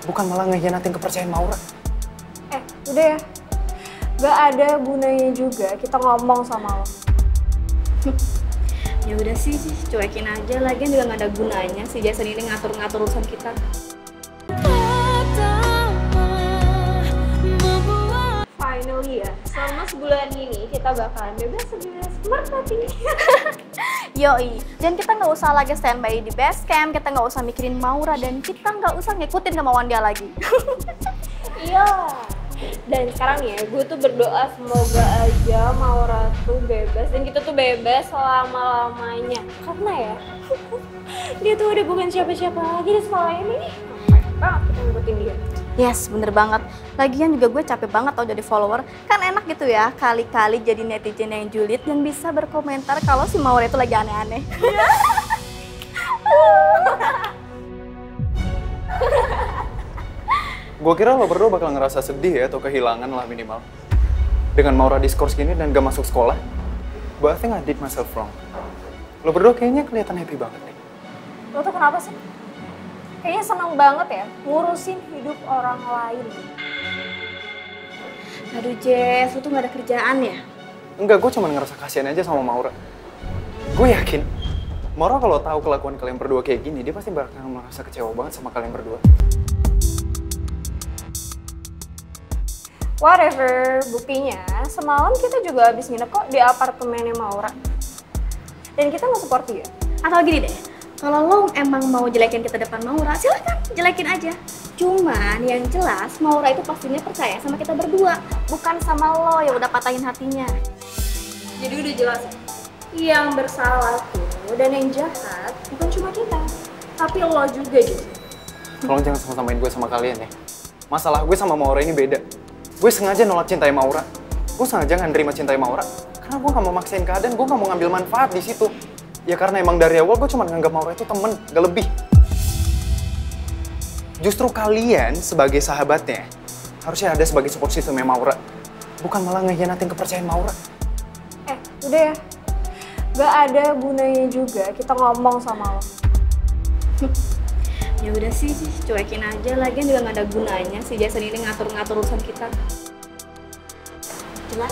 bukan malah ngehianatin kepercayaan Maura. Udah ya. Gak ada gunanya juga kita ngomong sama lo. Ya udah sih, cuekin aja. Lagian juga nggak ada gunanya si Jason ini ngatur-ngatur urusan kita. Finally ya, selama sebulan ini kita bakalan bebas merpati. Yoi, dan kita nggak usah lagi standby di base camp, kita nggak usah mikirin Maura, dan kita nggak usah ngikutin kemauan dia lagi. Iya. Dan sekarang ya, gue tuh berdoa semoga aja Maura tuh bebas dan kita tuh bebas selama-lamanya. Karena ya, dia tuh udah bukan siapa-siapa lagi di sekolah ini. Ngapain banget kita ngikutin dia. Yes, bener banget. Lagian juga gue capek banget tau jadi follower. Kan enak gitu ya, kali-kali jadi netizen yang julid yang bisa berkomentar kalau si Maura itu lagi aneh-aneh. Gue kira lo berdua bakal ngerasa sedih ya atau kehilangan lah minimal. Dengan Maura diskors gini dan gak masuk sekolah, but I think I did myself wrong. Lo berdua kayaknya kelihatan happy banget nih. Lo tuh kenapa sih? Kayaknya seneng banget ya ngurusin hidup orang lain. Aduh Jess, lu tuh gak ada kerjaan ya? Enggak, gue cuma ngerasa kasihan aja sama Maura. Gue yakin, Maura kalau tahu kelakuan kalian berdua kayak gini, dia pasti bakal merasa kecewa banget sama kalian berdua. Whatever, buktinya semalam kita juga habis nginep kok di apartemennya Maura. Dan kita nggak support dia. Atau gini deh, kalau lo emang mau jelekin kita depan Maura, silahkan jelekin aja. Cuman yang jelas Maura itu pastinya percaya sama kita berdua, bukan sama lo yang udah patahin hatinya. Jadi udah jelas ya? Yang bersalah tuh dan yang jahat bukan cuma kita, tapi lo juga. Tolong jangan sama-samain gue sama kalian ya. Masalah gue sama Maura ini beda. Gue sengaja nolak cintai Maura. Gue sengaja nggak nerima cintai Maura. Karena gue nggak mau maksain keadaan, gue nggak mau ngambil manfaat di situ. Ya karena emang dari awal gue cuma nganggap Maura itu temen, gak lebih. Justru kalian sebagai sahabatnya, harusnya ada sebagai support systemnya Maura. Bukan malah ngehianatin kepercayaan Maura. Udah ya. Gak ada gunanya juga kita ngomong sama lo. Ya udah sih, cuekin aja. Lagian juga nggak ada gunanya si Jason ini ngatur-ngatur urusan kita. Jelas?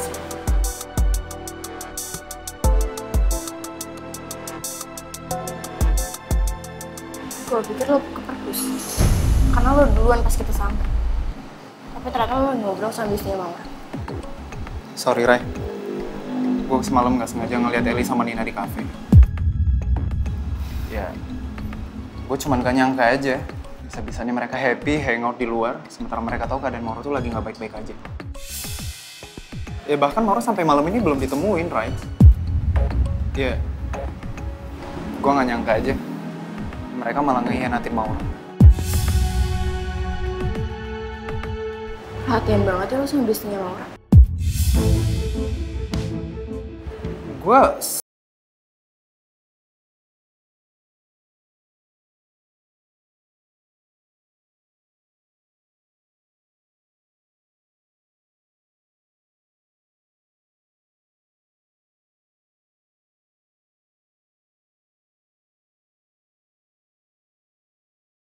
Gue pikir lo ke perpus, karena lo duluan pas kita sampai. Tapi ternyata lo ngobrol sama istrinya Maura. Sorry Ray, gue semalam nggak sengaja ngeliat Eli sama Nina di kafe. Ya, gue cuman gak nyangka aja. Bisa-bisanya mereka happy, hangout di luar, sementara mereka tahu keadaan Maura tuh lagi nggak baik-baik aja. Ya bahkan Maura sampai malam ini belum ditemuin, Ray. Ya, gue nggak nyangka aja. Mereka malah ngehianatin Maura. Perhatian banget ya lo sama bisnisnya Maura. Gue